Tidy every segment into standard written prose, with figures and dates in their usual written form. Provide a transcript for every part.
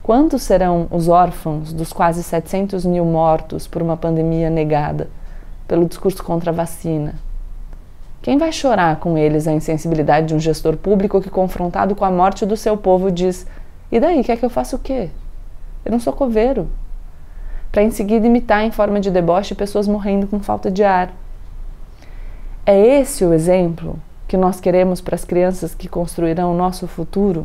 Quantos serão os órfãos dos quase 700 mil mortos por uma pandemia negada, pelo discurso contra a vacina? Quem vai chorar com eles a insensibilidade de um gestor público que, confrontado com a morte do seu povo, diz: e daí, quer que eu faça o quê? Eu não sou coveiro. Para em seguida imitar em forma de deboche pessoas morrendo com falta de ar. É esse o exemplo que nós queremos para as crianças que construirão o nosso futuro?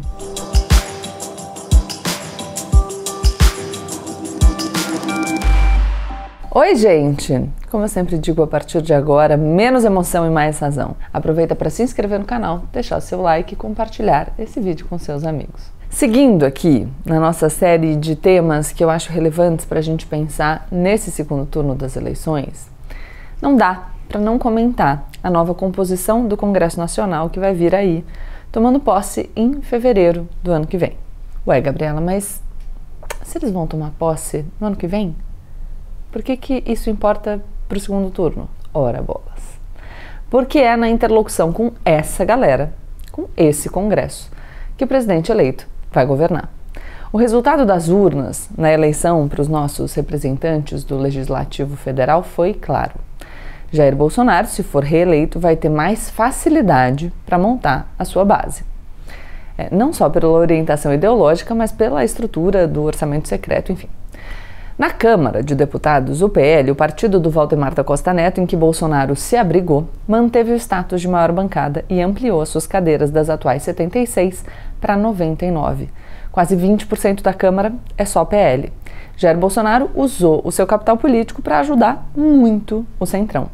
Oi, gente! Como eu sempre digo, a partir de agora, menos emoção e mais razão. Aproveita para se inscrever no canal, deixar o seu like e compartilhar esse vídeo com seus amigos. Seguindo aqui na nossa série de temas que eu acho relevantes para a gente pensar nesse segundo turno das eleições, não dá para não comentar a nova composição do Congresso Nacional que vai vir aí, tomando posse em fevereiro do ano que vem. Ué, Gabriela, mas se eles vão tomar posse no ano que vem? Por que isso importa para o segundo turno? Ora bolas. Porque é na interlocução com essa galera, com esse Congresso, que o presidente eleito vai governar. O resultado das urnas na eleição para os nossos representantes do Legislativo Federal foi claro. Jair Bolsonaro, se for reeleito, vai ter mais facilidade para montar a sua base. Não só pela orientação ideológica, mas pela estrutura do orçamento secreto, enfim. Na Câmara de Deputados, o PL, o partido do Valdemar da Costa Neto, em que Bolsonaro se abrigou, manteve o status de maior bancada e ampliou as suas cadeiras das atuais 76 para 99. Quase 20% da Câmara é só PL. Jair Bolsonaro usou o seu capital político para ajudar muito o Centrão.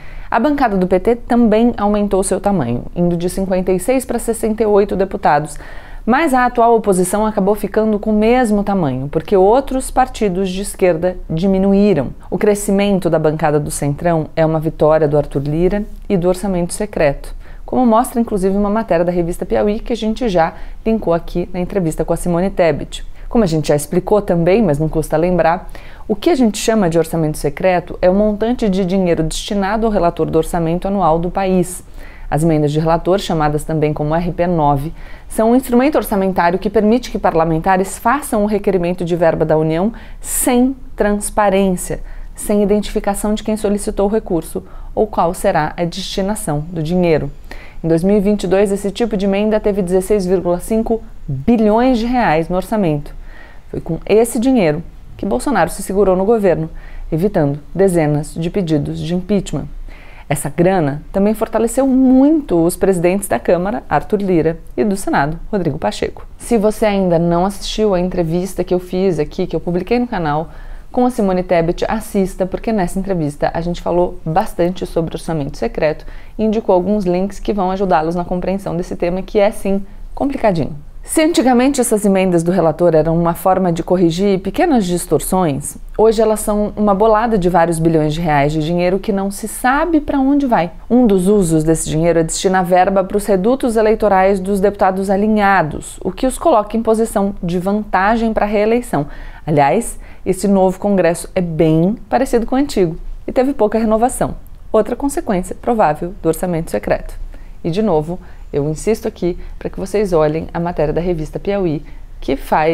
A bancada do PT também aumentou seu tamanho, indo de 56 para 68 deputados, mas a atual oposição acabou ficando com o mesmo tamanho, porque outros partidos de esquerda diminuíram. O crescimento da bancada do Centrão é uma vitória do Arthur Lira e do orçamento secreto, como mostra inclusive uma matéria da revista Piauí que a gente já linkou aqui na entrevista com a Simone Tebet. Como a gente já explicou também, mas não custa lembrar, o que a gente chama de orçamento secreto é o montante de dinheiro destinado ao relator do orçamento anual do país. As emendas de relator, chamadas também como RP9, são um instrumento orçamentário que permite que parlamentares façam o requerimento de verba da União sem transparência, sem identificação de quem solicitou o recurso ou qual será a destinação do dinheiro. Em 2022, esse tipo de emenda teve 16,5 bilhões de reais no orçamento. Foi com esse dinheiro que Bolsonaro se segurou no governo, evitando dezenas de pedidos de impeachment. Essa grana também fortaleceu muito os presidentes da Câmara, Arthur Lira, e do Senado, Rodrigo Pacheco. Se você ainda não assistiu a entrevista que eu fiz aqui, que eu publiquei no canal, com a Simone Tebet, assista, porque nessa entrevista a gente falou bastante sobre orçamento secreto e indicou alguns links que vão ajudá-los na compreensão desse tema que é, sim, complicadinho. Se antigamente essas emendas do relator eram uma forma de corrigir pequenas distorções, hoje elas são uma bolada de vários bilhões de reais de dinheiro que não se sabe para onde vai. Um dos usos desse dinheiro é destinar verba para os redutos eleitorais dos deputados alinhados, o que os coloca em posição de vantagem para a reeleição. Aliás, esse novo Congresso é bem parecido com o antigo e teve pouca renovação. Outra consequência provável do orçamento secreto. E, de novo, eu insisto aqui para que vocês olhem a matéria da revista Piauí, que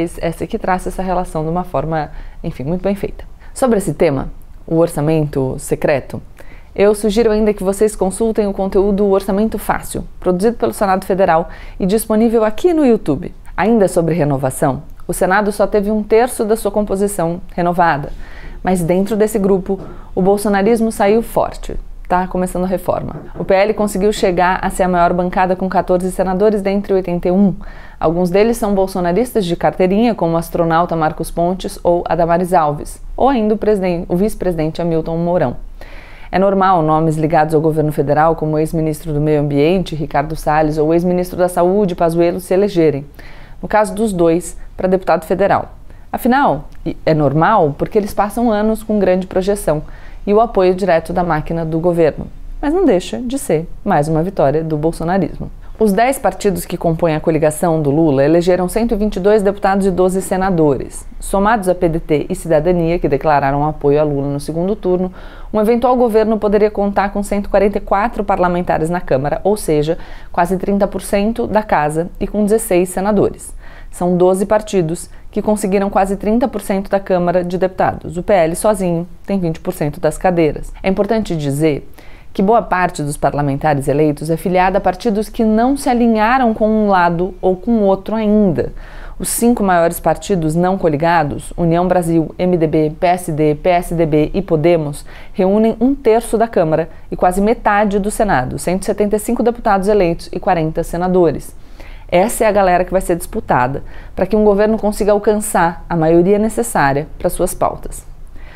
traça essa relação de uma forma, enfim, muito bem feita. Sobre esse tema, o orçamento secreto, eu sugiro ainda que vocês consultem o conteúdo Orçamento Fácil, produzido pelo Senado Federal e disponível aqui no YouTube. Ainda sobre renovação, o Senado só teve 1/3 da sua composição renovada, mas dentro desse grupo, o bolsonarismo saiu forte. Está começando a reforma. O PL conseguiu chegar a ser a maior bancada com 14 senadores dentre 81. Alguns deles são bolsonaristas de carteirinha, como o astronauta Marcos Pontes ou a Damares Alves, ou ainda o vice-presidente Hamilton Mourão. É normal nomes ligados ao governo federal, como o ex-ministro do Meio Ambiente, Ricardo Salles, ou o ex-ministro da Saúde, Pazuello, se elegerem. No caso dos dois, para deputado federal. Afinal, é normal porque eles passam anos com grande projeção e o apoio direto da máquina do governo. Mas não deixa de ser mais uma vitória do bolsonarismo. Os 10 partidos que compõem a coligação do Lula elegeram 122 deputados e 12 senadores. Somados a PDT e Cidadania, que declararam apoio a Lula no segundo turno, um eventual governo poderia contar com 144 parlamentares na Câmara, ou seja, quase 30% da casa, e com 16 senadores. São 12 partidos que conseguiram quase 30% da Câmara de Deputados. O PL sozinho tem 20% das cadeiras. É importante dizer que boa parte dos parlamentares eleitos é filiada a partidos que não se alinharam com um lado ou com o outro ainda. Os 5 maiores partidos não coligados, União Brasil, MDB, PSD, PSDB e Podemos, reúnem 1/3 da Câmara e quase metade do Senado, 175 deputados eleitos e 40 senadores. Essa é a galera que vai ser disputada para que um governo consiga alcançar a maioria necessária para suas pautas.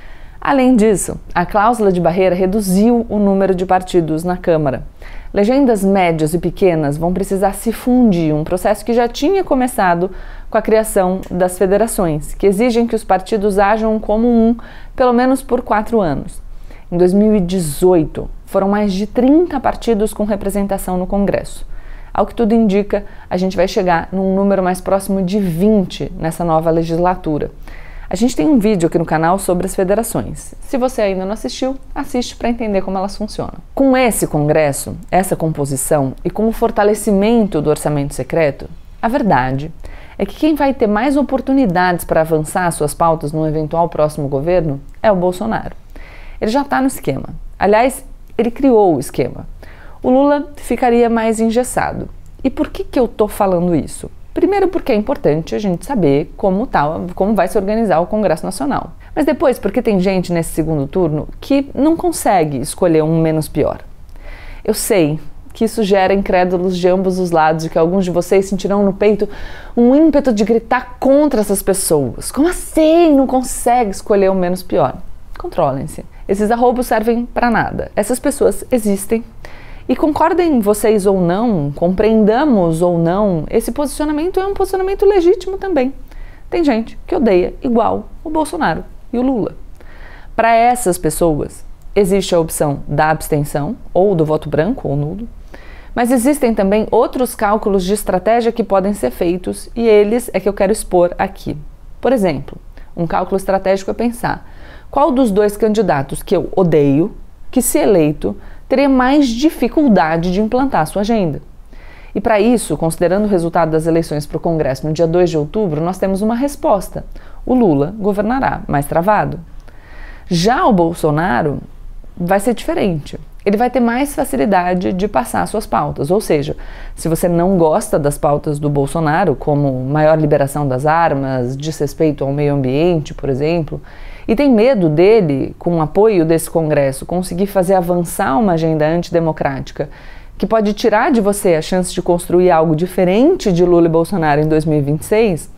Além disso, a cláusula de barreira reduziu o número de partidos na Câmara. Legendas médias e pequenas vão precisar se fundir, um processo que já tinha começado com a criação das federações, que exigem que os partidos ajam como um, pelo menos por 4 anos. Em 2018, foram mais de 30 partidos com representação no Congresso. Ao que tudo indica, a gente vai chegar num número mais próximo de 20 nessa nova legislatura. A gente tem um vídeo aqui no canal sobre as federações. Se você ainda não assistiu, assiste para entender como elas funcionam. Com esse Congresso, essa composição e com o fortalecimento do orçamento secreto, a verdade é que quem vai ter mais oportunidades para avançar suas pautas num eventual próximo governo é o Bolsonaro. Ele já está no esquema. Aliás, ele criou o esquema. O Lula ficaria mais engessado. E por que eu estou falando isso? Primeiro porque é importante a gente saber como vai se organizar o Congresso Nacional. Mas depois porque tem gente nesse segundo turno que não consegue escolher um menos pior. Eu sei que isso gera incrédulos de ambos os lados e que alguns de vocês sentirão no peito um ímpeto de gritar contra essas pessoas. Como assim? Não consegue escolher o menos pior? Controlem-se. Esses arrobos servem para nada. Essas pessoas existem. E concordem vocês ou não, compreendamos ou não, esse posicionamento é um posicionamento legítimo também. Tem gente que odeia igual o Bolsonaro e o Lula. Para essas pessoas, existe a opção da abstenção ou do voto branco ou nulo, mas existem também outros cálculos de estratégia que podem ser feitos e eles é que eu quero expor aqui. Por exemplo, um cálculo estratégico é pensar qual dos 2 candidatos que eu odeio, que se eleito, teria mais dificuldade de implantar a sua agenda. E para isso, considerando o resultado das eleições para o Congresso no dia 2 de outubro, nós temos uma resposta. O Lula governará mais travado. Já o Bolsonaro vai ser diferente. Ele vai ter mais facilidade de passar suas pautas. Ou seja, se você não gosta das pautas do Bolsonaro, como maior liberação das armas, desrespeito ao meio ambiente, por exemplo, e tem medo dele, com o apoio desse Congresso, conseguir fazer avançar uma agenda antidemocrática que pode tirar de você a chance de construir algo diferente de Lula e Bolsonaro em 2026,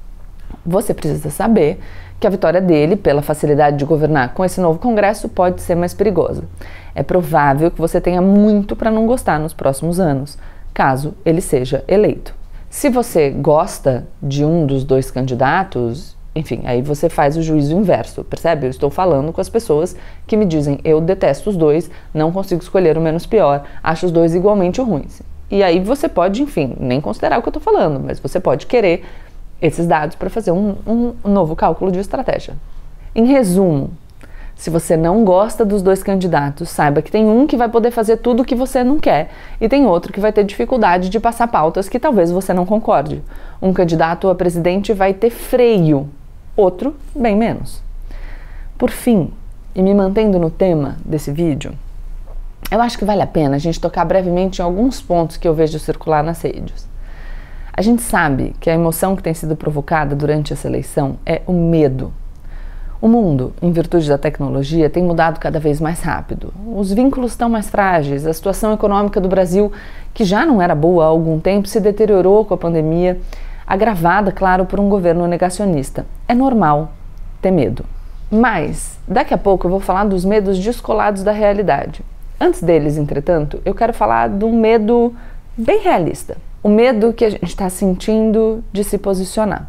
você precisa saber que a vitória dele, pela facilidade de governar com esse novo Congresso, pode ser mais perigosa. É provável que você tenha muito para não gostar nos próximos anos, caso ele seja eleito. Se você gosta de um dos 2 candidatos, enfim, aí você faz o juízo inverso, percebe? Eu estou falando com as pessoas que me dizem eu detesto os 2, não consigo escolher o menos pior, acho os 2 igualmente ruins. E aí você pode, enfim, nem considerar o que eu estou falando, mas você pode querer esses dados para fazer um novo cálculo de estratégia. Em resumo, se você não gosta dos 2 candidatos, saiba que tem um que vai poder fazer tudo o que você não quer e tem outro que vai ter dificuldade de passar pautas que talvez você não concorde. Um candidato a presidente vai ter freio, outro bem menos. Por fim, e me mantendo no tema desse vídeo, eu acho que vale a pena a gente tocar brevemente em alguns pontos que eu vejo circular nas redes. A gente sabe que a emoção que tem sido provocada durante essa eleição é o medo. O mundo, em virtude da tecnologia, tem mudado cada vez mais rápido. Os vínculos estão mais frágeis, a situação econômica do Brasil, que já não era boa há algum tempo, se deteriorou com a pandemia, agravada, claro, por um governo negacionista. É normal ter medo. Mas, daqui a pouco eu vou falar dos medos descolados da realidade. Antes deles, entretanto, eu quero falar de um medo bem realista. O medo que a gente está sentindo de se posicionar.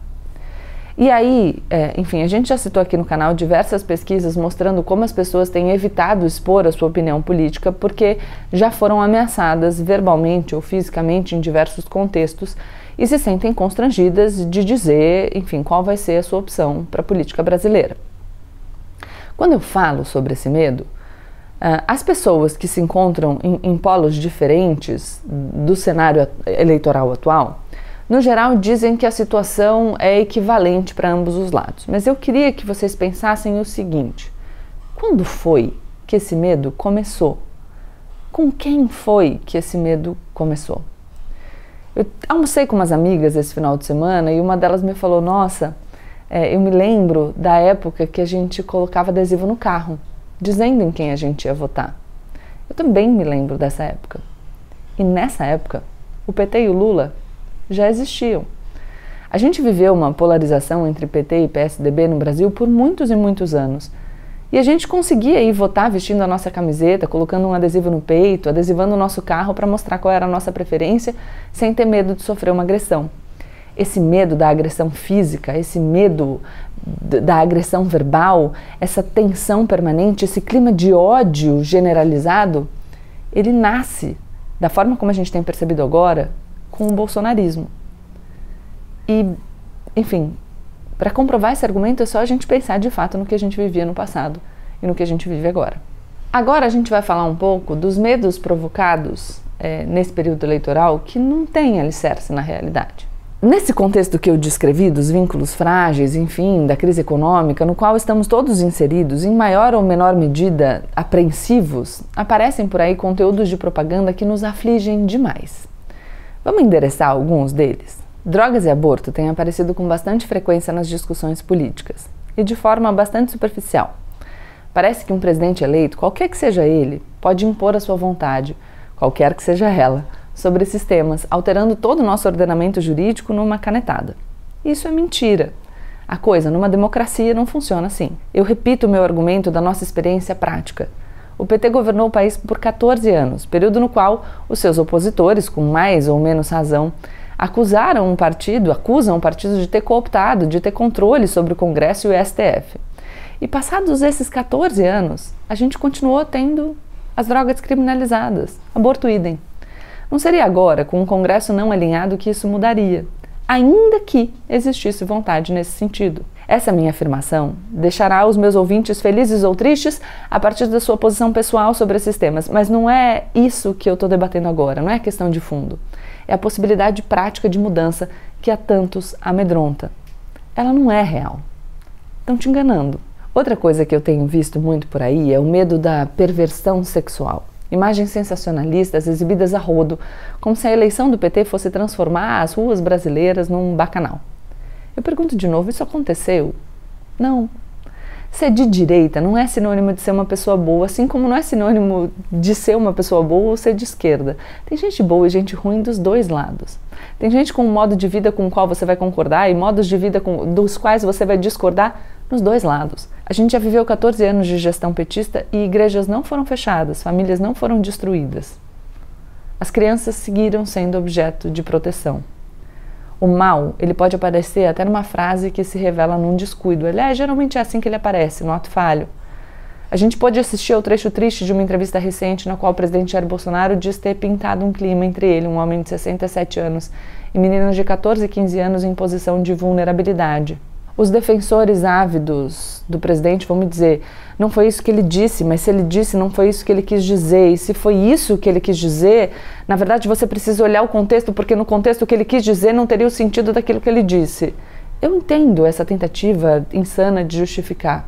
E aí, enfim, a gente já citou aqui no canal diversas pesquisas mostrando como as pessoas têm evitado expor a sua opinião política porque já foram ameaçadas verbalmente ou fisicamente em diversos contextos e se sentem constrangidas de dizer, enfim, qual vai ser a sua opção para a política brasileira. Quando eu falo sobre esse medo, as pessoas que se encontram em polos diferentes do cenário eleitoral atual No geral, dizem que a situação é equivalente para ambos os lados, mas eu queria que vocês pensassem o seguinte: quando foi que esse medo começou? Com quem foi que esse medo começou? Eu almocei com umas amigas esse final de semana e uma delas me falou: nossa, eu me lembro da época que a gente colocava adesivo no carro, dizendo em quem a gente ia votar. Eu também me lembro dessa época. E nessa época, o PT e o Lula já existiam. A gente viveu uma polarização entre PT e PSDB no Brasil por muitos e muitos anos. E a gente conseguia ir votar vestindo a nossa camiseta, colocando um adesivo no peito, adesivando o nosso carro para mostrar qual era a nossa preferência, sem ter medo de sofrer uma agressão. Esse medo da agressão física, esse medo da agressão verbal, essa tensão permanente, esse clima de ódio generalizado, ele nasce, da forma como a gente tem percebido agora, com o bolsonarismo. E, enfim, para comprovar esse argumento é só a gente pensar de fato no que a gente vivia no passado e no que a gente vive agora. Agora a gente vai falar um pouco dos medos provocados nesse período eleitoral que não tem alicerce na realidade. Nesse contexto que eu descrevi, dos vínculos frágeis, enfim, da crise econômica, no qual estamos todos inseridos, em maior ou menor medida apreensivos, aparecem por aí conteúdos de propaganda que nos afligem demais. Vamos endereçar alguns deles? Drogas e aborto têm aparecido com bastante frequência nas discussões políticas, e de forma bastante superficial. Parece que um presidente eleito, qualquer que seja ele, pode impor a sua vontade, qualquer que seja ela, sobre esses temas, alterando todo o nosso ordenamento jurídico numa canetada. Isso é mentira. A coisa numa democracia não funciona assim. Eu repito o meu argumento da nossa experiência prática. O PT governou o país por 14 anos, período no qual os seus opositores, com mais ou menos razão, acusam o partido de ter cooptado, de ter controle sobre o Congresso e o STF. E passados esses 14 anos, a gente continuou tendo as drogas criminalizadas, aborto idem. Não seria agora, com um Congresso não alinhado, que isso mudaria, ainda que existisse vontade nesse sentido. Essa minha afirmação deixará os meus ouvintes felizes ou tristes a partir da sua posição pessoal sobre esses temas, mas não é isso que eu estou debatendo agora, não é questão de fundo. É a possibilidade prática de mudança que a tantos amedronta. Ela não é real. Estão te enganando. Outra coisa que eu tenho visto muito por aí é o medo da perversão sexual. Imagens sensacionalistas exibidas a rodo, como se a eleição do PT fosse transformar as ruas brasileiras num bacanal. Eu pergunto de novo, isso aconteceu? Não. Ser de direita não é sinônimo de ser uma pessoa boa, assim como não é sinônimo de ser uma pessoa boa ou ser de esquerda. Tem gente boa e gente ruim dos dois lados. Tem gente com um modo de vida com o qual você vai concordar e modos de vida dos quais você vai discordar nos dois lados. A gente já viveu 14 anos de gestão petista e igrejas não foram fechadas, famílias não foram destruídas. As crianças seguiram sendo objeto de proteção. O mal, ele pode aparecer até numa frase que se revela num descuido. Aliás, geralmente é assim que ele aparece, no ato falho. A gente pôde assistir ao trecho triste de uma entrevista recente na qual o presidente Jair Bolsonaro diz ter pintado um clima entre ele, um homem de 67 anos, e meninas de 14 e 15 anos em posição de vulnerabilidade. Os defensores ávidos do presidente vão me dizer: não foi isso que ele disse, mas se ele disse, não foi isso que ele quis dizer. E se foi isso que ele quis dizer, na verdade você precisa olhar o contexto, porque no contexto o que ele quis dizer não teria o sentido daquilo que ele disse. Eu entendo essa tentativa insana de justificar.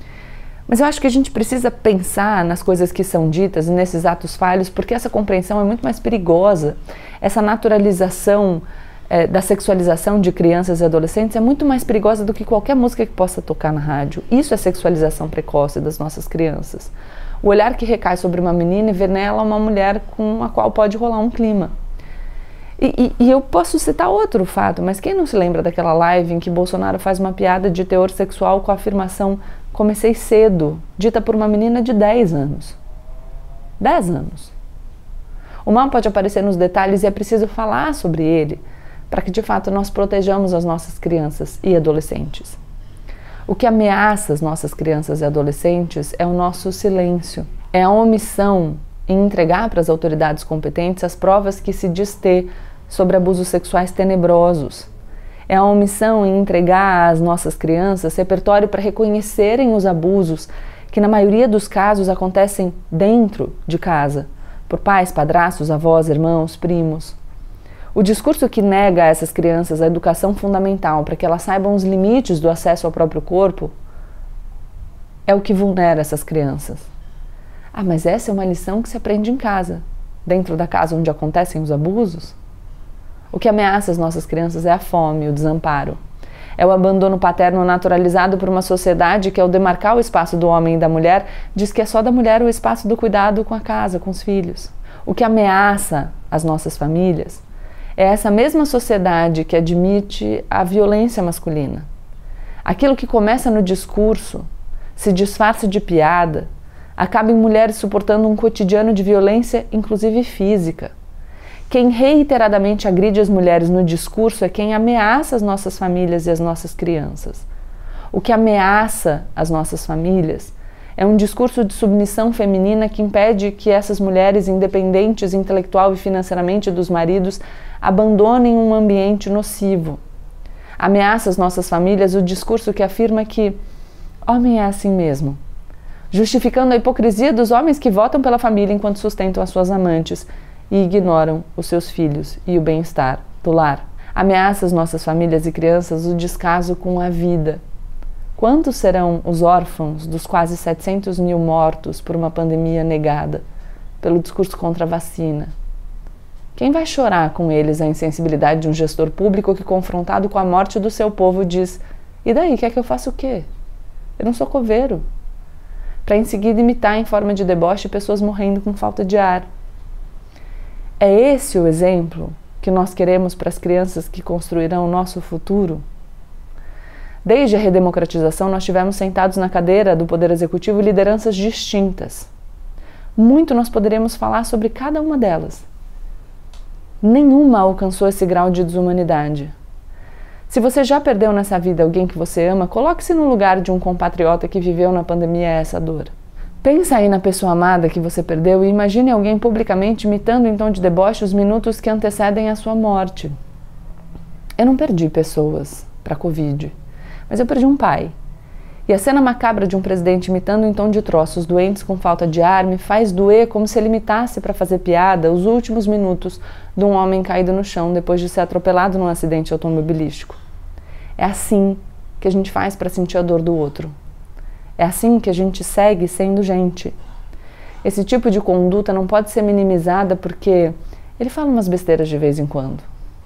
Mas eu acho que a gente precisa pensar nas coisas que são ditas e nesses atos falhos, porque essa compreensão é muito mais perigosa. Essa naturalização da sexualização de crianças e adolescentes é muito mais perigosa do que qualquer música que possa tocar na rádio. Isso é sexualização precoce das nossas crianças. O olhar que recai sobre uma menina e ver nela uma mulher com a qual pode rolar um clima. E eu posso citar outro fato, mas quem não se lembra daquela live em que Bolsonaro faz uma piada de teor sexual com a afirmação "comecei cedo", dita por uma menina de 10 anos. 10 anos. O mal pode aparecer nos detalhes e é preciso falar sobre ele, para que de fato nós protejamos as nossas crianças e adolescentes. O que ameaça as nossas crianças e adolescentes é o nosso silêncio, é a omissão em entregar para as autoridades competentes as provas que se diz ter sobre abusos sexuais tenebrosos. É a omissão em entregar às nossas crianças repertório para reconhecerem os abusos que na maioria dos casos acontecem dentro de casa, por pais, padrastos, avós, irmãos, primos. O discurso que nega a essas crianças a educação fundamental para que elas saibam os limites do acesso ao próprio corpo é o que vulnera essas crianças. Ah, mas essa é uma lição que se aprende em casa, dentro da casa onde acontecem os abusos? O que ameaça as nossas crianças é a fome, o desamparo. É o abandono paterno naturalizado por uma sociedade que, ao demarcar o espaço do homem e da mulher, diz que é só da mulher o espaço do cuidado com a casa, com os filhos. O que ameaça as nossas famílias é essa mesma sociedade que admite a violência masculina. Aquilo que começa no discurso, se disfarça de piada, acaba em mulheres suportando um cotidiano de violência, inclusive física. Quem reiteradamente agride as mulheres no discurso é quem ameaça as nossas famílias e as nossas crianças. O que ameaça as nossas famílias é um discurso de submissão feminina que impede que essas mulheres, independentes intelectual e financeiramente dos maridos, abandonem um ambiente nocivo. Ameaça as nossas famílias o discurso que afirma que homem é assim mesmo, justificando a hipocrisia dos homens que votam pela família enquanto sustentam as suas amantes e ignoram os seus filhos e o bem-estar do lar. Ameaça as nossas famílias e crianças o descaso com a vida. Quantos serão os órfãos dos quase 700 mil mortos por uma pandemia negada, pelo discurso contra a vacina? Quem vai chorar com eles a insensibilidade de um gestor público que, confrontado com a morte do seu povo, diz: e daí, quer que eu faça o quê? Eu não sou coveiro. Para em seguida imitar em forma de deboche pessoas morrendo com falta de ar. É esse o exemplo que nós queremos para as crianças que construirão o nosso futuro? Desde a redemocratização, nós tivemos sentados na cadeira do Poder Executivo lideranças distintas. Muito nós poderíamos falar sobre cada uma delas. Nenhuma alcançou esse grau de desumanidade. Se você já perdeu nessa vida alguém que você ama, coloque-se no lugar de um compatriota que viveu na pandemia essa dor. Pensa aí na pessoa amada que você perdeu e imagine alguém publicamente imitando em tom de deboche os minutos que antecedem a sua morte. Eu não perdi pessoas para a Covid, mas eu perdi um pai. E a cena macabra de um presidente imitando em tom de troços doentes com falta de ar me faz doer como se ele imitasse para fazer piada os últimos minutos de um homem caído no chão depois de ser atropelado num acidente automobilístico. É assim que a gente faz para sentir a dor do outro. É assim que a gente segue sendo gente. Esse tipo de conduta não pode ser minimizada porque ele fala umas besteiras de vez em quando.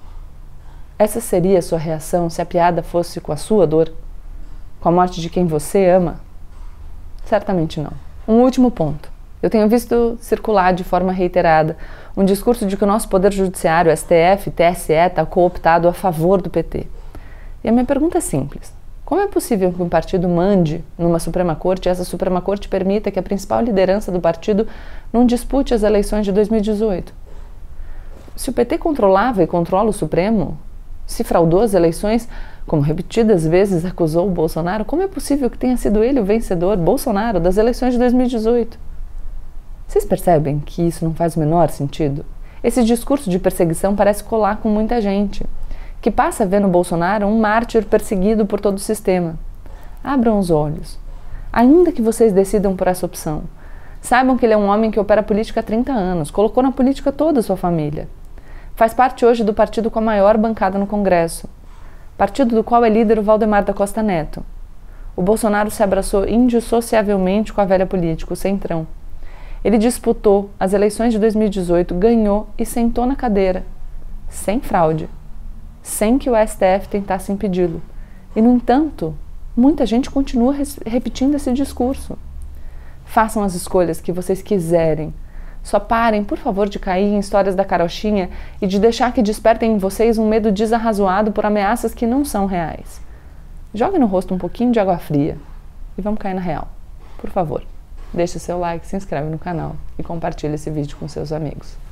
Essa seria a sua reação se a piada fosse com a sua dor? Com a morte de quem você ama? Certamente não. Um último ponto. Eu tenho visto circular de forma reiterada um discurso de que o nosso Poder Judiciário, STF, TSE, está cooptado a favor do PT. E a minha pergunta é simples. Como é possível que um partido mande numa Suprema Corte e essa Suprema Corte permita que a principal liderança do partido não dispute as eleições de 2018? Se o PT controlava e controla o Supremo, se fraudou as eleições, como repetidas vezes acusou o Bolsonaro, como é possível que tenha sido ele o vencedor, Bolsonaro, das eleições de 2018? Vocês percebem que isso não faz o menor sentido? Esse discurso de perseguição parece colar com muita gente, que passa a ver no Bolsonaro um mártir perseguido por todo o sistema. Abram os olhos. Ainda que vocês decidam por essa opção, saibam que ele é um homem que opera política há 30 anos, colocou na política toda a sua família. Faz parte hoje do partido com a maior bancada no Congresso, partido do qual é líder o Valdemar da Costa Neto. O Bolsonaro se abraçou indissociavelmente com a velha política, o Centrão. Ele disputou as eleições de 2018, ganhou e sentou na cadeira, sem fraude, sem que o STF tentasse impedi-lo. E, no entanto, muita gente continua repetindo esse discurso. Façam as escolhas que vocês quiserem. Só parem, por favor, de cair em histórias da carochinha e de deixar que despertem em vocês um medo desarrazoado por ameaças que não são reais. Jogue no rosto um pouquinho de água fria e vamos cair na real. Por favor, deixe seu like, se inscreve no canal e compartilhe esse vídeo com seus amigos.